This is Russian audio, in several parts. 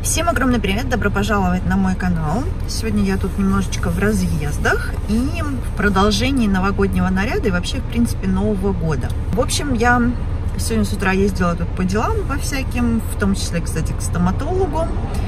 Всем огромный привет, добро пожаловать на мой канал. Сегодня я тут немножечко в разъездах и в продолжении новогоднего наряда и вообще, в принципе, Нового года. В общем, я сегодня с утра ездила тут по делам по всяким, в том числе, кстати, к стоматологу.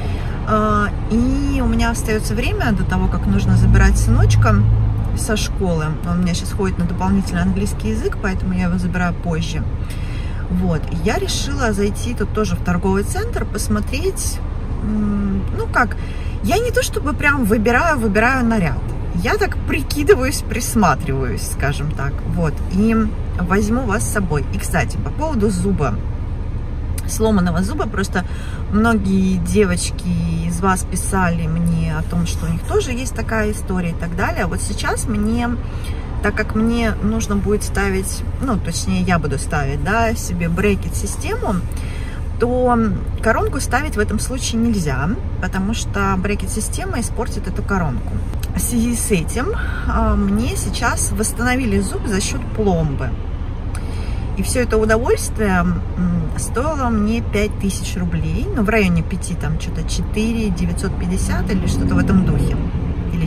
И у меня остается время до того, как нужно забирать сыночка со школы. Он у меня сейчас ходит на дополнительный английский язык, поэтому я его забираю позже. Вот, и я решила зайти тут тоже в торговый центр, посмотреть, ну как, я не то чтобы прям выбираю наряд, я так прикидываюсь, присматриваюсь, скажем так, вот, и возьму вас с собой. И, кстати, по поводу зуба, сломанного зуба, просто многие девочки из вас писали мне о том, что у них тоже есть такая история и так далее. Вот сейчас мне, так как мне нужно будет ставить, ну, точнее, я буду ставить, да, себе брекет-систему, то коронку ставить в этом случае нельзя, потому что брекет-система испортит эту коронку. В связи с этим мне сейчас восстановили зуб за счет пломбы. И все это удовольствие стоило мне 5000 рублей, ну, в районе 5, там, что-то 4950 или что-то в этом духе. Или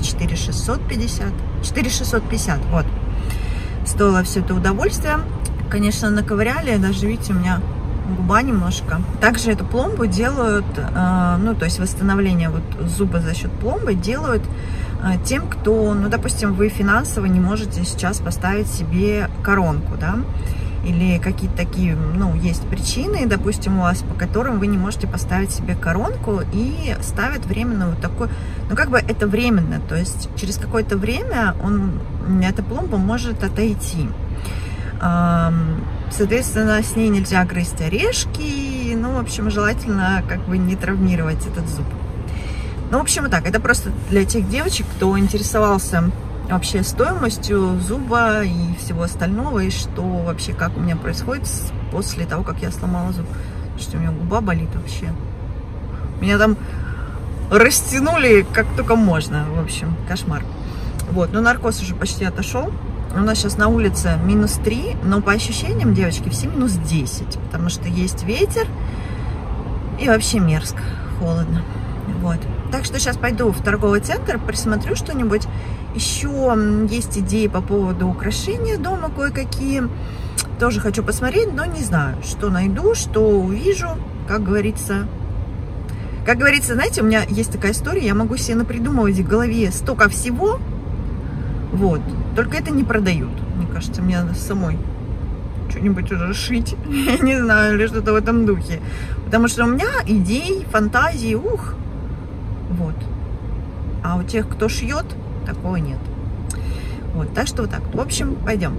4650, вот. Стоило все это удовольствие. Конечно, наковыряли, даже, видите, у меня губа немножко. Также эту пломбу делают, ну, то есть восстановление вот зуба за счет пломбы делают тем, кто, ну, допустим, вы финансово не можете сейчас поставить себе коронку, да, или какие-то такие, ну, есть причины, допустим, у вас, по которым вы не можете поставить себе коронку, и ставят временно вот такой, ну, как бы это временно, то есть через какое-то время эта пломба может отойти. Соответственно, с ней нельзя грызть орешки, ну, в общем, желательно как бы не травмировать этот зуб. Ну, в общем, вот так, это просто для тех девочек, кто интересовался вообще стоимостью зуба и всего остального, и что вообще, как у меня происходит после того, как я сломала зуб. Что у меня губа болит вообще. Меня там растянули как только можно, в общем, кошмар. Вот, но наркоз уже почти отошел. У нас сейчас на улице -3, но по ощущениям, девочки, все -10, потому что есть ветер и вообще мерзко, холодно. Вот. Так что сейчас пойду в торговый центр, присмотрю что-нибудь. Еще есть идеи по поводу украшения дома кое-какие. Тоже хочу посмотреть, но не знаю, что найду, что увижу, как говорится. Как говорится, знаете, у меня есть такая история, я могу себе напридумывать в голове столько всего, вот, только это не продают. Мне кажется, мне надо самой что-нибудь уже шить, я не знаю, или что-то в этом духе. Потому что у меня идей, фантазии, ух, вот. А у тех, кто шьет, такого нет. Вот, так что вот так. В общем, пойдем.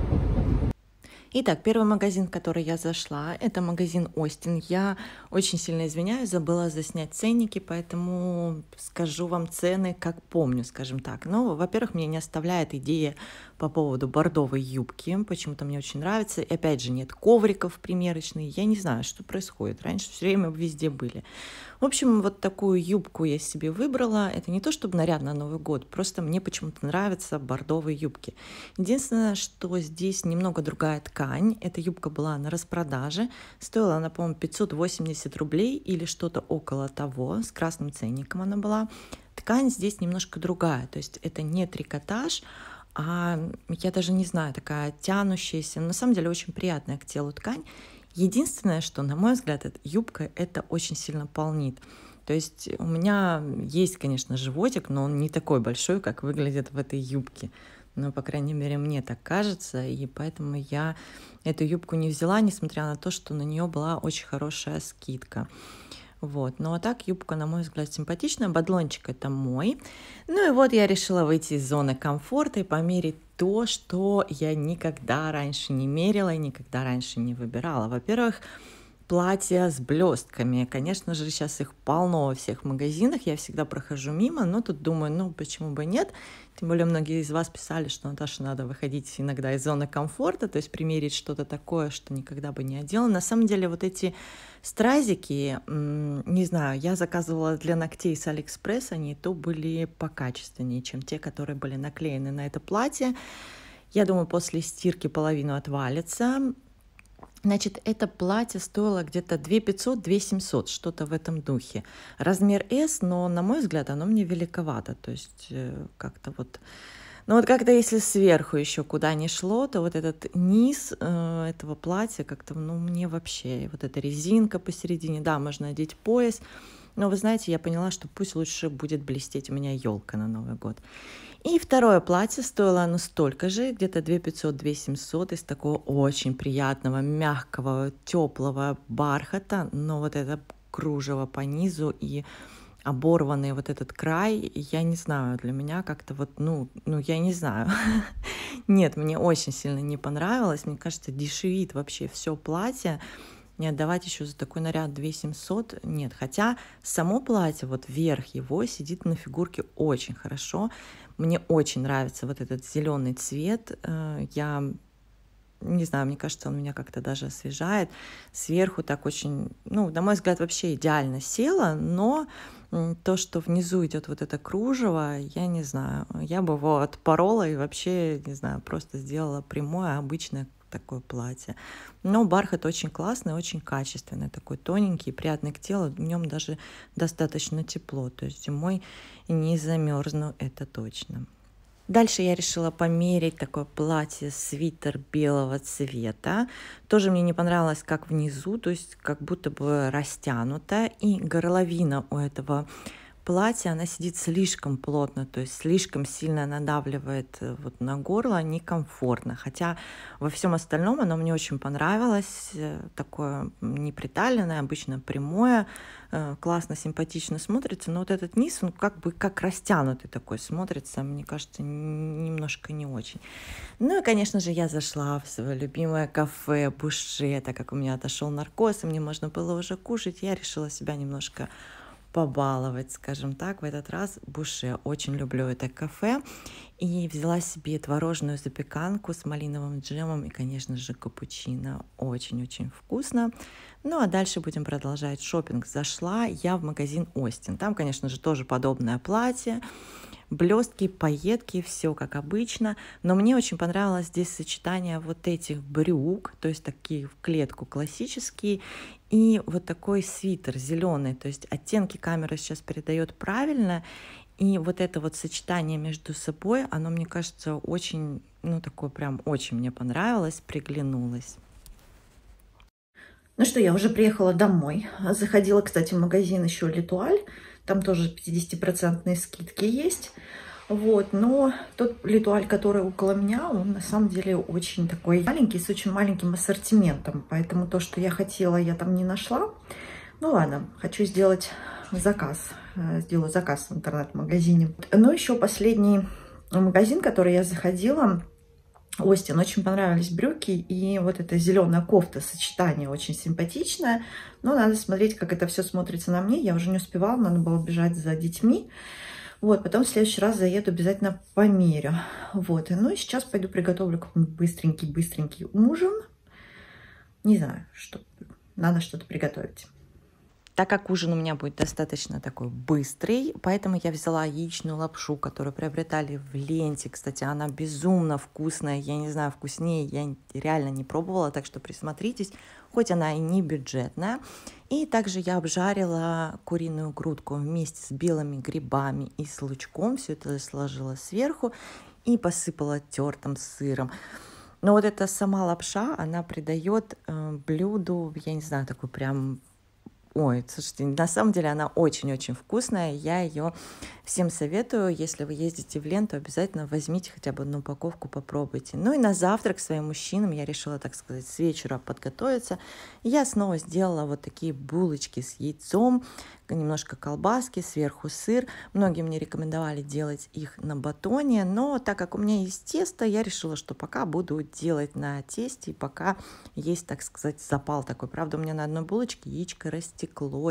Итак, первый магазин, в который я зашла, это магазин Остин. Я очень сильно извиняюсь, забыла заснять ценники, поэтому скажу вам цены, как помню, скажем так. Но, во-первых, мне не оставляет идея по поводу бордовой юбки. Почему-то мне очень нравится. И опять же, нет ковриков примерочные. Я не знаю, что происходит. Раньше все время везде были. В общем, вот такую юбку я себе выбрала. Это не то, чтобы наряд на Новый год, просто мне почему-то нравятся бордовые юбки. Единственное, что здесь немного другая ткань. Эта юбка была на распродаже. Стоила она, по-моему, 580 рублей или что-то около того. С красным ценником она была. Ткань здесь немножко другая. То есть это не трикотаж, а я даже не знаю, такая тянущаяся. На самом деле очень приятная к телу ткань. Единственное, что, на мой взгляд, эта юбка это очень сильно полнит. То есть у меня есть, конечно, животик, но он не такой большой, как выглядит в этой юбке. Но, по крайней мере, мне так кажется, и поэтому я эту юбку не взяла, несмотря на то, что на нее была очень хорошая скидка. Вот. Ну а так юбка, на мой взгляд, симпатичная. Бадлончик это мой. Ну и вот я решила выйти из зоны комфорта и померить то, что я никогда раньше не мерила и никогда раньше не выбирала. Во-первых, платья с блестками. Конечно же, сейчас их полно во всех магазинах. Я всегда прохожу мимо, но тут думаю, ну почему бы нет. Тем более многие из вас писали, что, Наташа, надо выходить иногда из зоны комфорта, то есть примерить что-то такое, что никогда бы не одела. На самом деле вот эти стразики, не знаю, я заказывала для ногтей с Алиэкспресс, они то были покачественнее, чем те, которые были наклеены на это платье. Я думаю, после стирки половину отвалится. Значит, это платье стоило где-то 2500-2700, что-то в этом духе. Размер S, но, на мой взгляд, оно мне великовато. То есть как-то вот... Ну вот как-то если сверху еще куда ни шло, то вот этот низ этого платья как-то, ну мне вообще, вот эта резинка посередине, да, можно одеть пояс, но вы знаете, я поняла, что пусть лучше будет блестеть у меня елка на Новый год. И второе платье стоило оно столько же, где-то 2500-2700, из такого очень приятного, мягкого, теплого бархата, но вот это кружево по низу и оборванный вот этот край, я не знаю, для меня как-то вот, ну я не знаю. Нет, мне очень сильно не понравилось. Мне кажется, дешевит вообще все платье. Не отдавать еще за такой наряд 2700, нет. Хотя само платье, вот верх его сидит на фигурке очень хорошо. Мне очень нравится вот этот зеленый цвет. Я не знаю, мне кажется, он меня как-то даже освежает. Сверху так очень, ну, на мой взгляд, вообще идеально село, но то, что внизу идет вот это кружево, я не знаю, я бы его отпорола и вообще, не знаю, просто сделала прямое, обычное такое платье. Но бархат очень классный, очень качественный, такой тоненький, приятный к телу, в нем даже достаточно тепло, то есть зимой не замерзну, это точно. Дальше я решила померить такое платье, свитер белого цвета. Тоже мне не понравилось, как внизу, то есть как будто бы растянуто. И горловина у этого платья, она сидит слишком плотно, то есть слишком сильно надавливает вот на горло, некомфортно. Хотя во всем остальном оно мне очень понравилось. Такое неприталенное, обычно прямое, классно, симпатично смотрится. Но вот этот низ, он как бы как растянутый такой смотрится, мне кажется, немножко не очень. Ну и, конечно же, я зашла в свое любимое кафе Буше, так как у меня отошел наркоз, и мне можно было уже кушать, я решила себя немножко побаловать, скажем так, в этот раз Буше. Очень люблю это кафе. И взяла себе творожную запеканку с малиновым джемом и, конечно же, капучино. Очень-очень вкусно. Ну, а дальше будем продолжать шопинг. Зашла я в магазин Остин. Там, конечно же, тоже подобное платье. Блестки, пайетки, все как обычно. Но мне очень понравилось здесь сочетание вот этих брюк, то есть такие в клетку классические, и вот такой свитер зеленый. То есть оттенки камера сейчас передает правильно. И вот это вот сочетание между собой, оно, мне кажется, очень, ну, такое прям очень мне понравилось, приглянулось. Ну что, я уже приехала домой. Заходила, кстати, в магазин еще Литуаль. Там тоже 50% скидки есть. Вот, но тот Литуаль, который около меня, он на самом деле очень такой маленький, с очень маленьким ассортиментом. Поэтому то, что я хотела, я там не нашла. Ну ладно, хочу сделать заказ. Сделаю заказ в интернет-магазине. Но еще последний магазин, который я заходила, Остин, очень понравились брюки, и вот эта зеленая кофта, сочетание очень симпатичное, но надо смотреть, как это все смотрится на мне, я уже не успевала, надо было бежать за детьми, вот, потом в следующий раз заеду, обязательно померю, вот, ну и сейчас пойду приготовлю какой-нибудь быстренький ужин, не знаю, что, надо что-то приготовить. Так как ужин у меня будет достаточно такой быстрый, поэтому я взяла яичную лапшу, которую приобретали в ленте. Кстати, она безумно вкусная. Я не знаю, вкуснее я реально не пробовала, так что присмотритесь, хоть она и не бюджетная. И также я обжарила куриную грудку вместе с белыми грибами и с лучком. Все это сложила сверху и посыпала тертым сыром. Но вот эта сама лапша, она придает блюду, я не знаю, такой прям... Ой, слушайте, на самом деле она очень-очень вкусная. Я ее всем советую. Если вы ездите в Ленту, обязательно возьмите хотя бы одну упаковку, попробуйте. Ну и на завтрак своим мужчинам я решила, так сказать, с вечера подготовиться. Я снова сделала вот такие булочки с яйцом, немножко колбаски, сверху сыр. Многие мне рекомендовали делать их на батоне, но так как у меня есть тесто, я решила, что пока буду делать на тесте, пока есть, так сказать, запал такой. Правда, у меня на одной булочке яичко растеклось,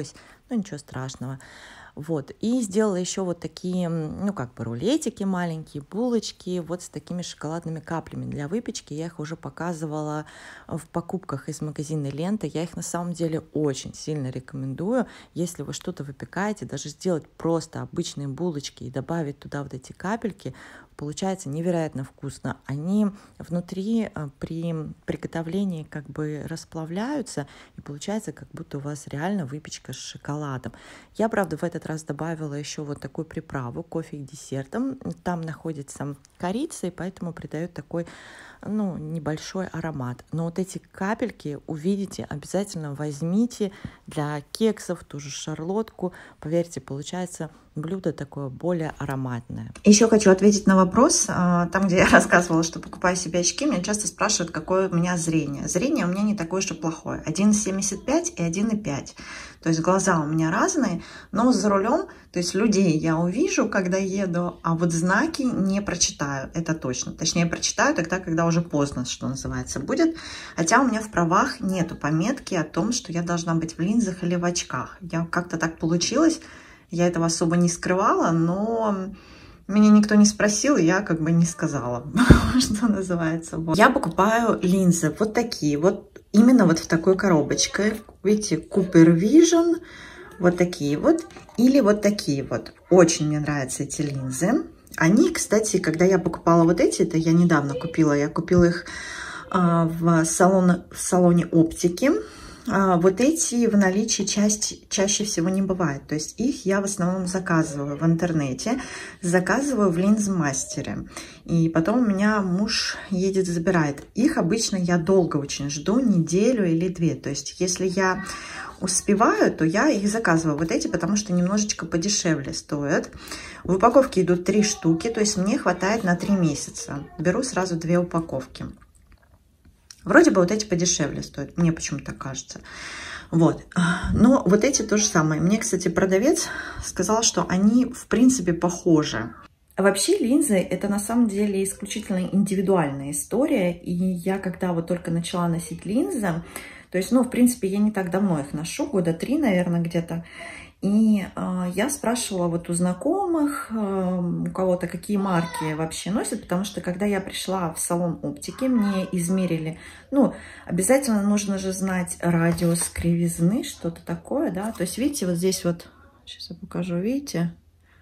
но ничего страшного. Вот, и сделала еще вот такие, ну, как бы рулетики маленькие, булочки, вот с такими шоколадными каплями для выпечки. Я их уже показывала в покупках из магазина Лента. Я их на самом деле очень сильно рекомендую. Если вы что-то выпекаете, даже сделать просто обычные булочки и добавить туда вот эти капельки, получается невероятно вкусно. Они внутри при приготовлении как бы расплавляются, и получается, как будто у вас реально выпечка с шоколадом. Я, правда, в этот раз добавила еще вот такую приправу, кофе к десертам. Там находится корица, и поэтому придает такой, ну, небольшой аромат. Но вот эти капельки увидите, обязательно возьмите для кексов, ту же шарлотку. Поверьте, получается блюдо такое более ароматное. Еще хочу ответить на вопрос. Там, где я рассказывала, что покупаю себе очки, меня часто спрашивают, какое у меня зрение. Зрение у меня не такое уж и плохое. 1,75 и 1,5. То есть глаза у меня разные, но за рулем, то есть людей я увижу, когда еду, а вот знаки не прочитаю, это точно. Точнее, прочитаю тогда, когда уже поздно, что называется, будет. Хотя у меня в правах нету пометки о том, что я должна быть в линзах или в очках. Я как-то так получилось. Я этого особо не скрывала, но меня никто не спросил, и я как бы не сказала, что называется. Вот. Я покупаю линзы вот такие, вот именно вот в такой коробочке. Видите, Cooper Vision, вот такие вот, или вот такие вот. Очень мне нравятся эти линзы. Они, кстати, когда я покупала вот эти, это я недавно купила, я купила их в салоне оптики. Вот эти в наличии чаще всего не бывает. То есть их я в основном заказываю в интернете, заказываю в линзмастере. И потом у меня муж едет, забирает. Их обычно я долго очень жду, неделю или две. То есть если я успеваю, то я их заказываю. Вот эти, потому что немножечко подешевле стоят. В упаковке идут 3 штуки, то есть мне хватает на 3 месяца. Беру сразу 2 упаковки. Вроде бы вот эти подешевле стоят, мне почему-то кажется. Вот. Но вот эти то же самое. Мне, кстати, продавец сказал, что они, в принципе, похожи. Вообще линзы — это на самом деле исключительно индивидуальная история. И я, когда вот только начала носить линзы, то есть, ну, в принципе, я не так давно их ношу, года 3, наверное, где-то. И я спрашивала вот у знакомых, у кого-то, какие марки вообще носят, потому что когда я пришла в салон оптики, мне измерили, ну, обязательно нужно же знать радиус кривизны, что-то такое, да, то есть, видите, вот здесь вот, сейчас я покажу, видите,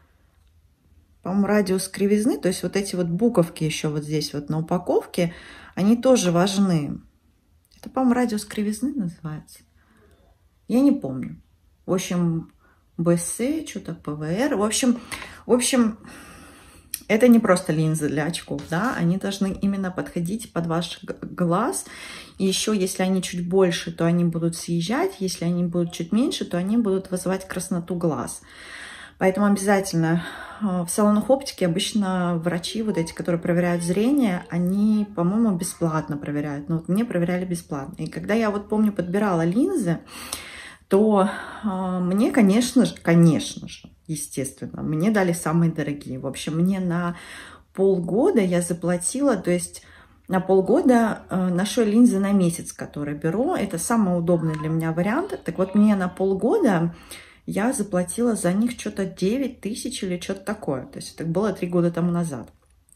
по-моему, радиус кривизны, то есть вот эти вот буковки еще вот здесь вот на упаковке, они тоже важны. Это, по-моему, радиус кривизны называется, я не помню, в общем... БС, что-то ПВР. В общем, это не просто линзы для очков, да, они должны именно подходить под ваш глаз. И еще, если они чуть больше, то они будут съезжать, если они будут чуть меньше, то они будут вызывать красноту глаз. Поэтому обязательно в салонах оптики обычно врачи, вот эти, которые проверяют зрение, они, по-моему, бесплатно проверяют. Но вот мне проверяли бесплатно. И когда я вот помню, подбирала линзы, то мне, конечно же, естественно, мне дали самые дорогие. В общем, мне на полгода я заплатила, то есть на полгода ношу линзы на месяц, которые беру. Это самый удобный для меня вариант. Так вот, мне на полгода я заплатила за них что-то 9 тысяч или что-то такое. То есть это было 3 года тому назад.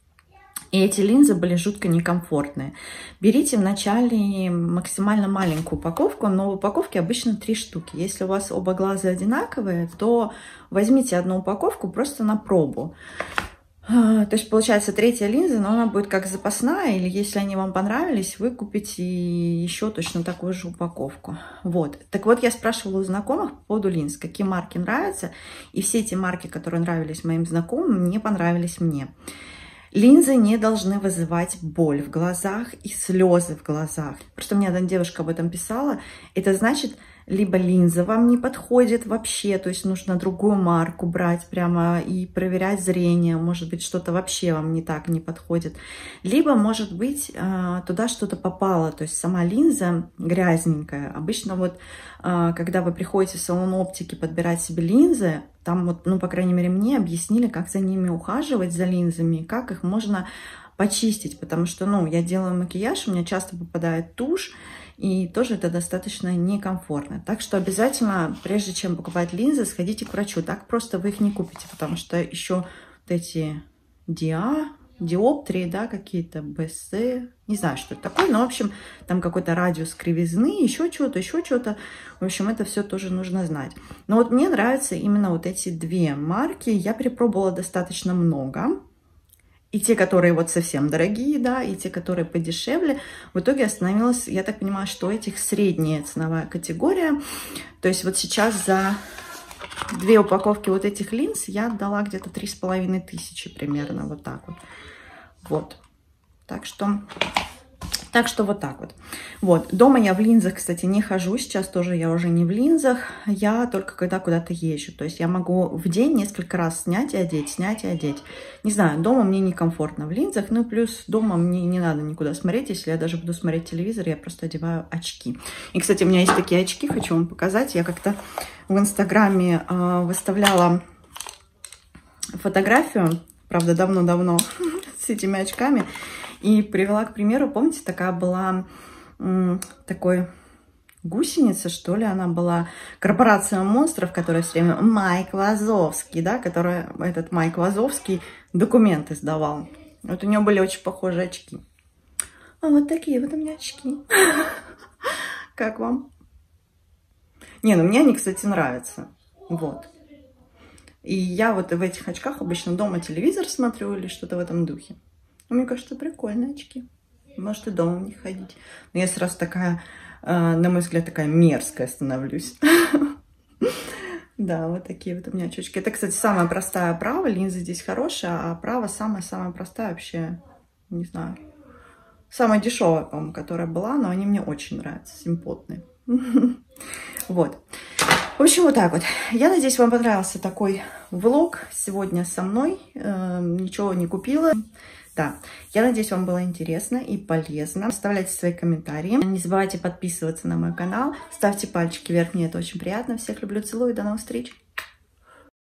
И эти линзы были жутко некомфортные. Берите вначале максимально маленькую упаковку, но в упаковке обычно 3 штуки. Если у вас оба глаза одинаковые, то возьмите одну упаковку просто на пробу. То есть получается 3-я линза, но она будет как запасная, или если они вам понравились, вы купите еще точно такую же упаковку. Вот. Так вот, я спрашивала у знакомых по поводу линз, какие марки нравятся, и все эти марки, которые нравились моим знакомым, не понравились мне. Линзы не должны вызывать боль в глазах и слезы в глазах. Просто мне одна девушка об этом писала. Это значит, либо линза вам не подходит вообще, то есть нужно другую марку брать прямо и проверять зрение, может быть, что-то вообще вам не так не подходит. Либо, может быть, туда что-то попало, то есть сама линза грязненькая. Обычно вот, когда вы приходите в салон оптики подбирать себе линзы, там вот, ну, по крайней мере, мне объяснили, как за ними ухаживать, за линзами, как их можно почистить, потому что, ну, я делаю макияж, у меня часто попадает тушь, И тоже это достаточно некомфортно. Так что обязательно, прежде чем покупать линзы, сходите к врачу. Так просто вы их не купите, потому что еще вот эти диоптрии, да, какие-то БС, не знаю, что это такое, но, в общем, там какой-то радиус кривизны, еще что-то, еще что-то. В общем, это все тоже нужно знать. Но вот мне нравятся именно вот эти две марки. Я перепробовала достаточно много. И те, которые вот совсем дорогие, да, и те, которые подешевле. В итоге остановилась, я так понимаю, что у этих средняя ценовая категория. То есть вот сейчас за 2 упаковки вот этих линз я отдала где-то 3500 примерно, вот так вот. Вот. Так что вот так вот. Вот. Дома я в линзах, кстати, не хожу. Сейчас тоже я уже не в линзах. Я только когда куда-то езжу. То есть я могу в день несколько раз снять и одеть, снять и одеть. Не знаю, дома мне некомфортно в линзах. Ну, плюс дома мне не надо никуда смотреть. Если я даже буду смотреть телевизор, я просто одеваю очки. И, кстати, у меня есть такие очки, хочу вам показать. Я как-то в Инстаграме выставляла фотографию, правда, давно-давно, с этими очками. И привела к примеру, помните, такая была такой гусеница, что ли, она была, корпорация монстров, которая все время, Майк Вазовский, да, этот Майк Вазовский документы сдавал. Вот у нее были очень похожие очки. А вот такие вот у меня очки. Как вам? Не, ну мне они, кстати, нравятся. Вот. И я вот в этих очках обычно дома телевизор смотрю или что-то в этом духе. Мне кажется, прикольные очки. Может и дома в них ходить. Но я сразу такая, на мой взгляд, такая мерзкая становлюсь. Да, вот такие вот у меня очечки. Это, кстати, самая простая оправа. Линза здесь хорошая, а оправа самая-самая простая вообще. Не знаю. Самая дешевая, по-моему, которая была, но они мне очень нравятся. Симпотные. Вот. В общем, вот так вот. Я надеюсь, вам понравился такой влог сегодня со мной. Ничего не купила. Да, я надеюсь, вам было интересно и полезно. Оставляйте свои комментарии. Не забывайте подписываться на мой канал. Ставьте пальчики вверх, мне это очень приятно. Всех люблю, целую, до новых встреч.